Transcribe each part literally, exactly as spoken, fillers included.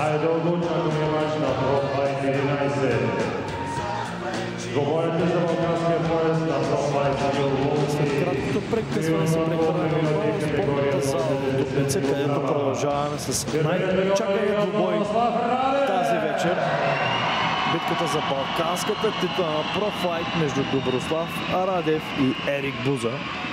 Най-дълго очаквания мач на ProFight единайсет. Говорите за балканския пояс на ProFight Milwaukee. След краткото прекъсване се прехвърляме в спортната зала в Дупница, където продължаваме с най-чакания двубой тази вечер. Битката за балканската титла на ProFight между Доброслав Радев и Ерик Буза.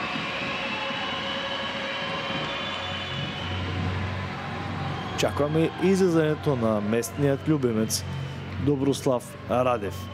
Чакваме излизането на местният любимец Доброслав Радев.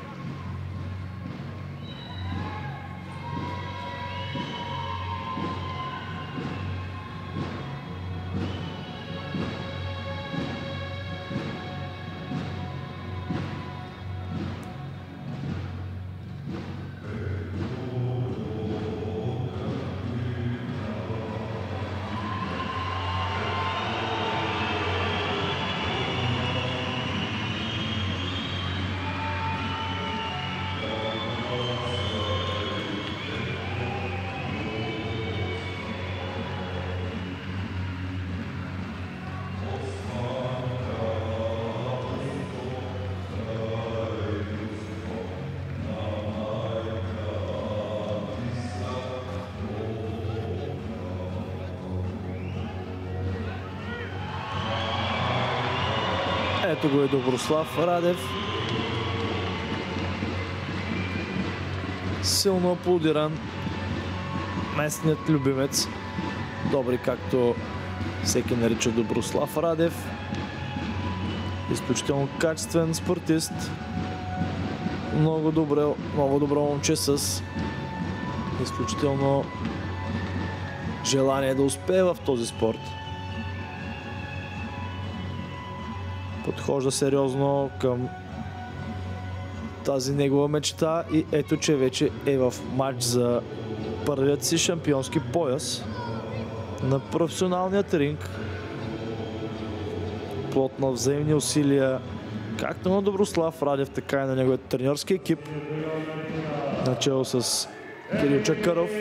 Ето го е Доброслав Радев. Силно аплодиран. Местният любимец. Добри, както всеки нарича Доброслав Радев. Изключително качествен спортист. Много добре, много добро момче с изключително желание да успее в този спорт. Подхожда сериозно към тази негова мечта и ето, че вече е в матч за първият си шампионски пояс на професионалният ринг. Плод на взаимни усилия както на Доброслав Радев, така и на неговият треньорски екип, начало с Кирил Чакъров.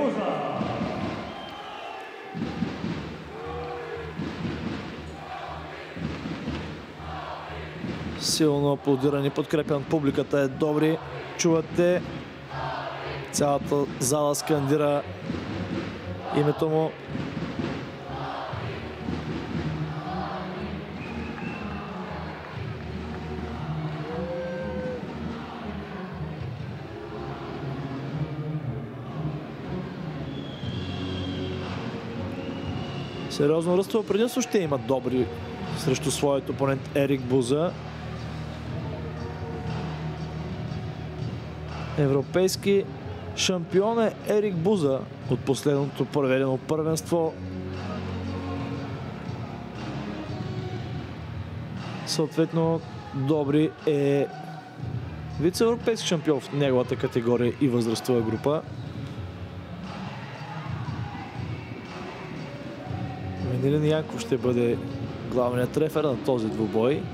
Силно аплодиран и подкрепен публиката е добри. Чувате, цялата зала скандира името му. Сериозно ръстово предимство ще има добри срещу своят опонент Ерик Буза. Европейски шампион е Ерик Буза от последното проведено първенство. Съответно, Добри е вице-европейски шампион в неговата категория и възрастова група. Венелин Янков ще бъде главният трефер на този двубой.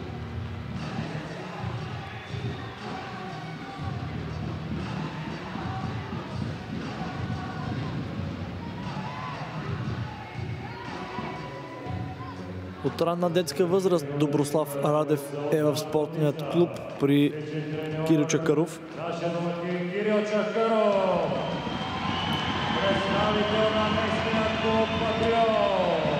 От ранна детска възраст Доброслав Радев е в спортният клуб при Кирил Чакъров. Нашия домакин Кирил Чакъров, представител на местния клуб Патриот.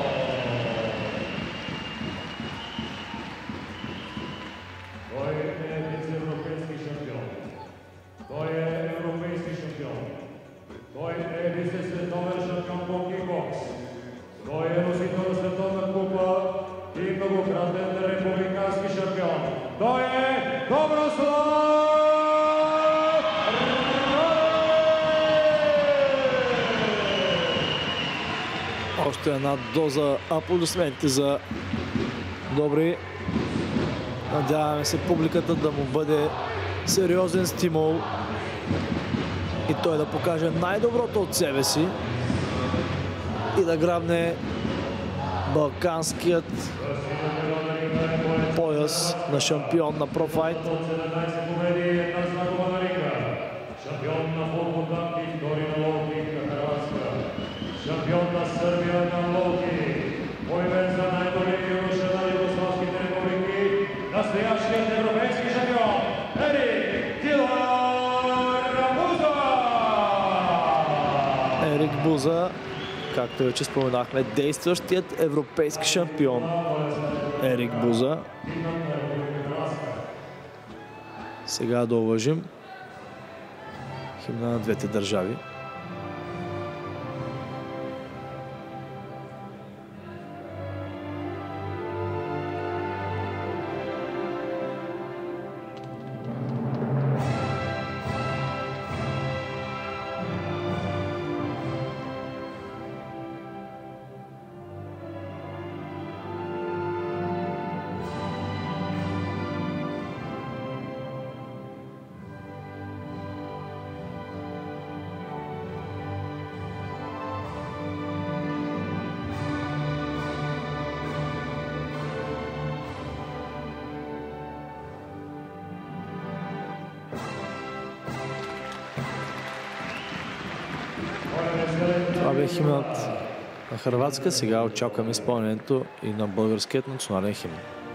Той е вице-европейски шампион. Той е европейски шампион. Той е вице-световен шампион по кикбокс. Той е носител на световна купа и многократен републикански шампион. Той е Доброслав Радев! Още една доза аплодисменти за Добри. Надяваме се публиката да му бъде сериозен стимул и той да покаже най-доброто от себе си и да грабне балканският пояс на шампион на ProFight. Шампион на Фотболданки, втори на Локи, Кахараска. Шампион на Сърбия на Локи. Боймен за най-големия юноша на югославските републики. както вече споменахме, действащият европейски шампион Ерик Буза. Сега да уважим химна на двете държави. Това бе химнът на Хърватска. Сега очакваме изпълнението и на българският национален химн.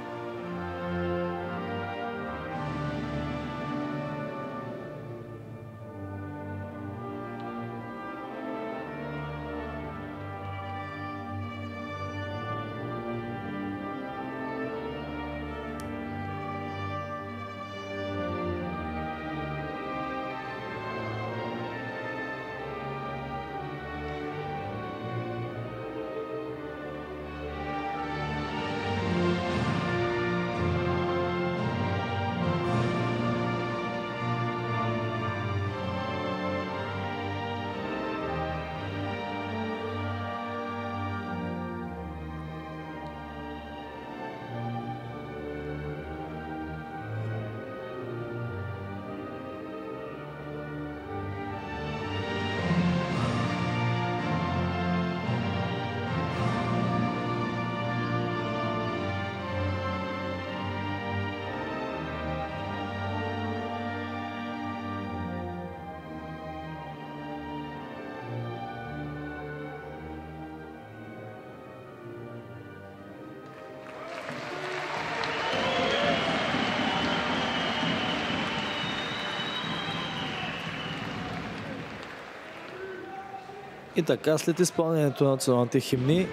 И така, след изпълнението на националните химни,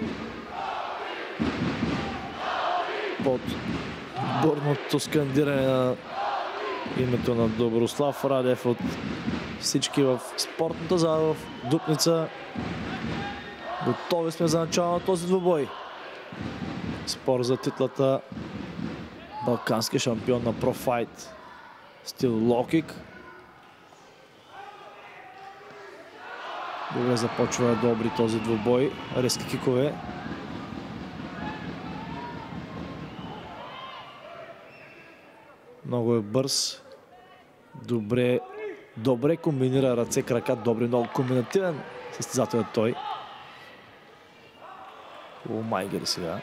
под бурното скандиране на името на Доброслав Радев от всички в спортната зала в Дупница, готови сме за начало на този двубой. Спор за титлата балкански шампион на профайт стил лоу-кик. Добре започва добри този двубой. Резки кикове. Много е бърз. Добре, добре комбинира ръце, крака. Добре, много комбинативен състезател е той. О, Майгери сега.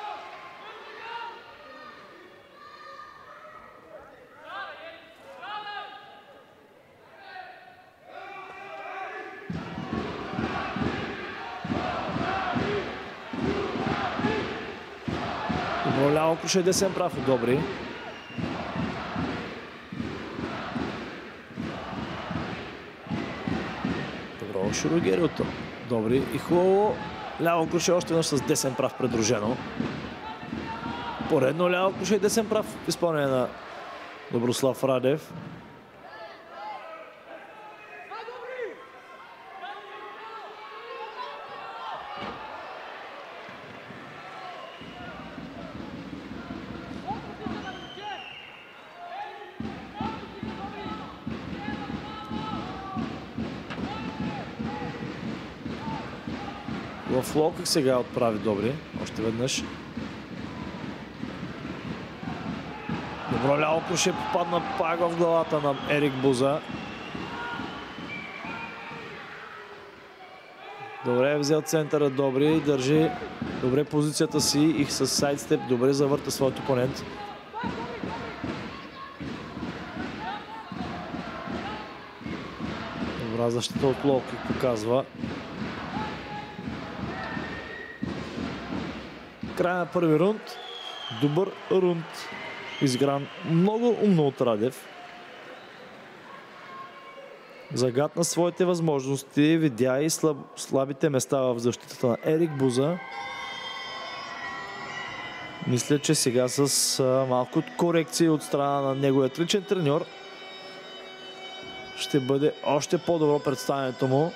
Добро ляво круше, десен прав. Добри. Добро Шурогериото. Добри и хубаво. Ляво круше още веднъж с десен прав придружено. Поредно ляво круше и десен прав в изпълнение на Доброслав Радев. В лоу-кик сега отправи добри. Още веднъж. Добро ляво круше, попадна пак в главата на Ерик Буза. Добре е взел центъра добри. Държи добре позицията си и с сайдстеп добре завърта своят опонент. Добра защита от лоу-кик показва. Край на първи рунд. Добър рунд. Изигран много умно от Радев. Загадна своите възможности, видя и слаб, слабите места в защитата на Ерик Буза. Мисля, че сега с а, малко корекции от страна на неговият личен треньор ще бъде още по-добро представянето му.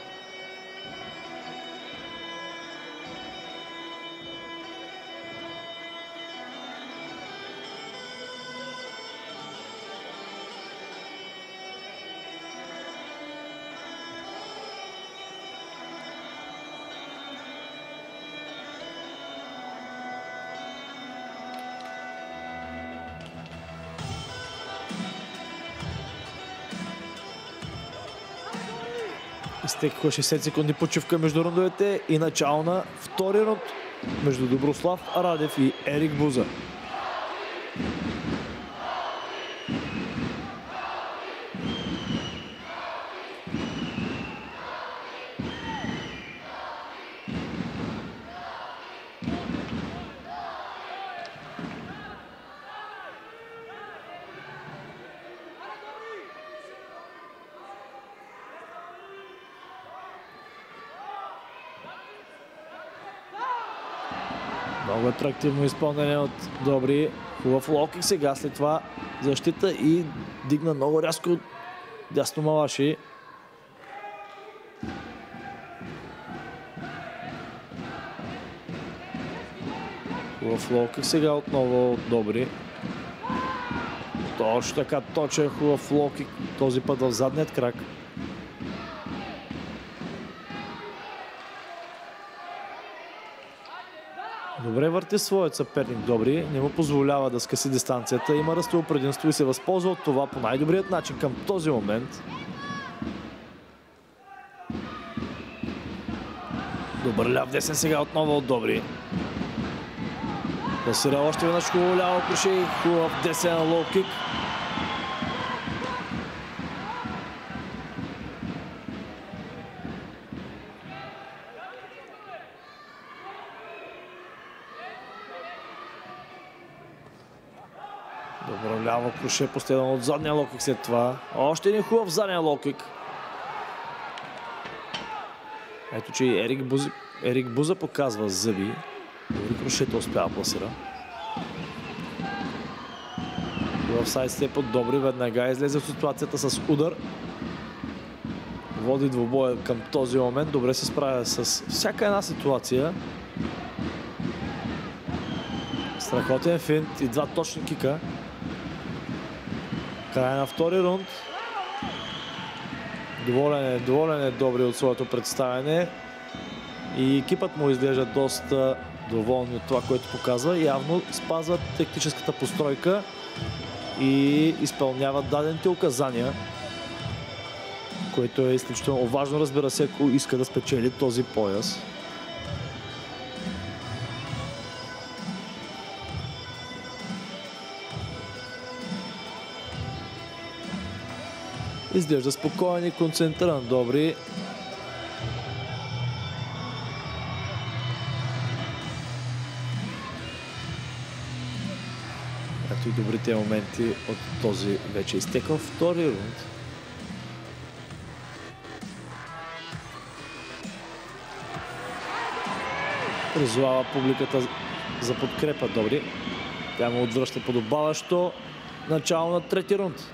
Изтекаха шейсет секунди почивка между рундовете и начало на втори рунд между Доброслав Радев и Ерик Буза. Много атрактивно изпълнение от Добри. Хубав лоукик сега, след това защита и дигна много рязко от дясно Малаши. Хубав лоукик сега отново от Добри. Точно така, точен хубав лоукик, този път в задният крак. Добре върти своят съперник Добри, не му позволява да скъси дистанцията, има ръстово предимство и се възползва от това по най-добрият начин към този момент. Добър ляв десен сега отново от Добри. Пласира още веднъж хубаво ляво круше и хубав десен лоукик. Добро ляво круше, последвано от задния лоукик след това. Още един хубав задния лоукик. Ето, че и Ерик Буза, Ерик Буза показва зъби. Дори крушето успява пласира. В сайдстеп от Добри веднага излезе в ситуацията с удар. Води двубоя към този момент. Добре се справя с всяка една ситуация. Страхотен финт и два точни кика. Край на втори рунд. Доволен е, доволен е Добри от своето представяне. И екипът му изглежда доста доволни от това, което показва. Явно спазват тактическата постройка и изпълняват дадените указания, което е изключително важно, разбира се, ако иска да спечели този пояс. Изглежда спокоен и концентриран Добри. Ето и добрите моменти от този вече изтекал втори рунд. Призовава публиката за подкрепа Добри. Тя му отвръща подобаващо. Начало на трети рунд.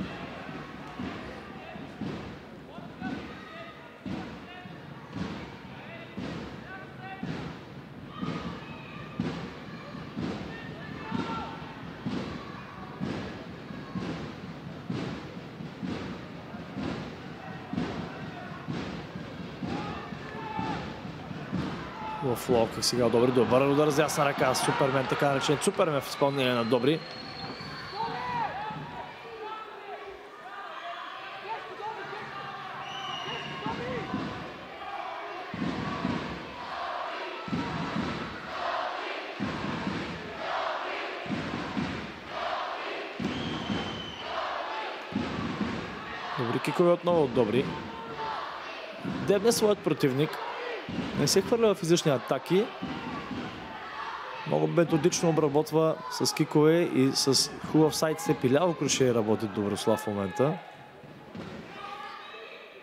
В лоукик сега Добри, добър удар с ясна ръка. Супермен, така наречен Супермен в изпълнение на Добри. Добри кикове отново от Добри. Дебне своят противник. Не се хвърля в излишни атаки. Много методично обработва с кикове и с хубав сайдстеп и ляво круше работи Доброслав в момента.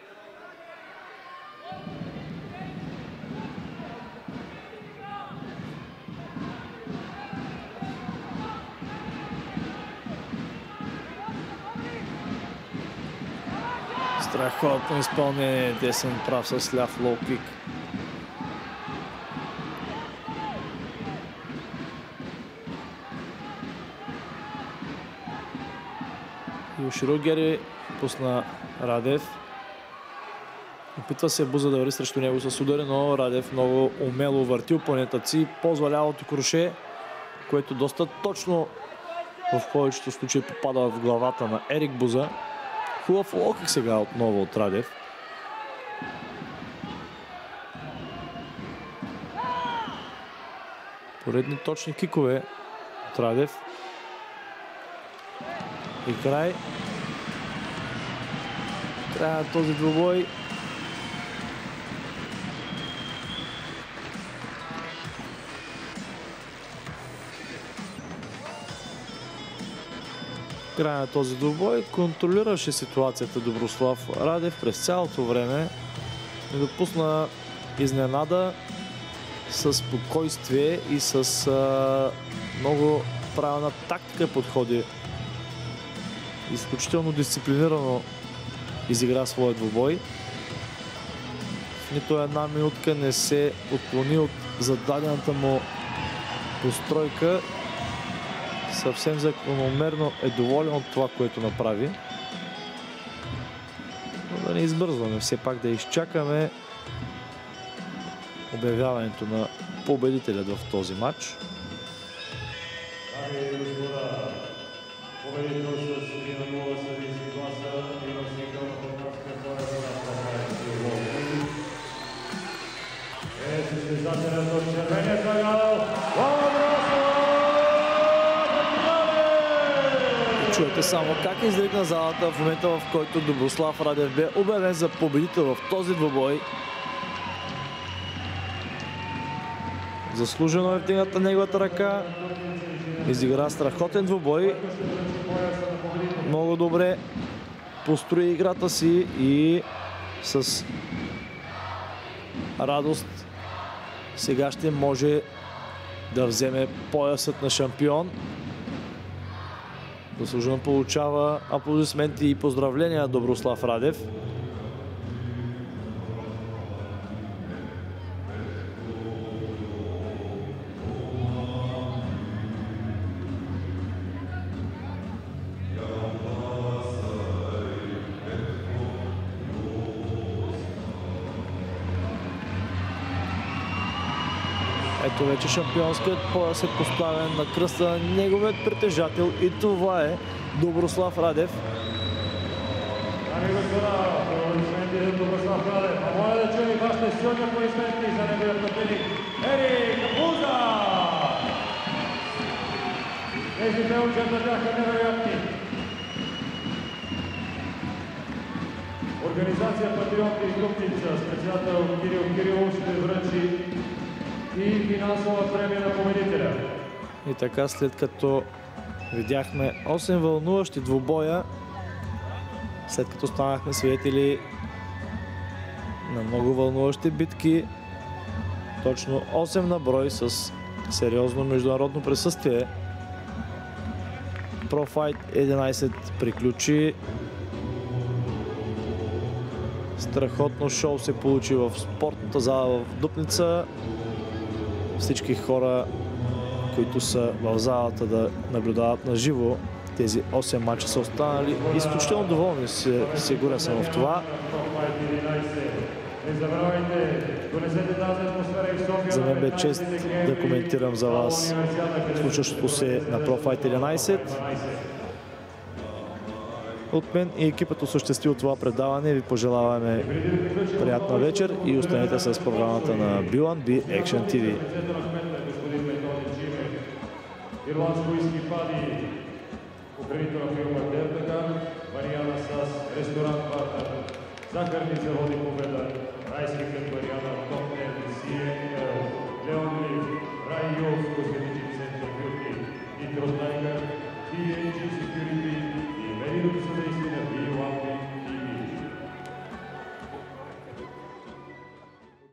Страхотно изпълнение, десен прав с ляв лоу-кик. Йоширо Гери пусна Радев. Опитва се Буза да върви срещу него с удари, но Радев много умело върти опонентът си, ползва лявото круше, което доста точно в повечето случаи попада в главата на Ерик Буза. Хубав лоу-кик сега отново от Радев. Поредни точни кикове от Радев. И край. Край на този двубой. Край на този двубой. Контролираше ситуацията Доброслав Радев през цялото време. Не допусна изненада, с спокойствие и с а, много правилна тактика подходи. Изключително дисциплинирано изигра своя двубой. В нито една минутка не се отклони от зададената му постройка. Съвсем закономерно е доволен от това, което направи. Но да не избързваме, все пак да изчакаме обявяването на победителят в този матч. Чуете само как изригна залата в момента, в който Доброслав Радев бе обявен за победител в този двубой. Заслужено е вдигната неговата ръка. Изигра страхотен двубой. Много добре построи играта си и с радост сега ще може да вземе поясът на шампион. Заслужено получава аплодисменти и поздравления Доброслав Радев. Ето вече шампионският пояс е поставен на кръста на неговият притежател и това е Доброслав Радев. Дами и господа, аплодисменти за Доброслав Радев. А моля да чуем и вашите силни аплодисменти за неговият противник Ерик Буза. Тези две учета бяха невероятни. Организация Патриоти и Дупница с председател Кирил Кирилов ще връчи и финансова премия на победителя. И така, след като видяхме осем вълнуващи двубоя, след като станахме свидетели на много вълнуващи битки, точно осем на брой с сериозно международно присъствие, ProFight единайсет приключи. Страхотно шоу се получи в спортната зала в Дупница. Всички хора, които са в залата да наблюдават на живо тези осем мача, са останали изключително доволни. Сигурен съм в това. За мен бе чест да коментирам за вас случващото се на ProFight единайсет. От мен и екипът, осъществил това предаване, ви пожелаваме приятна вечер и останете с програмата на би уан би Action ти ви. Ирландско изкипади, охранителна фирма Дертага, Мариана с ресторант Бартър, захарни заводи Победа, райски кът Мариана, Топнер, Си Ен Ел, Леон Лив, Рай Юов,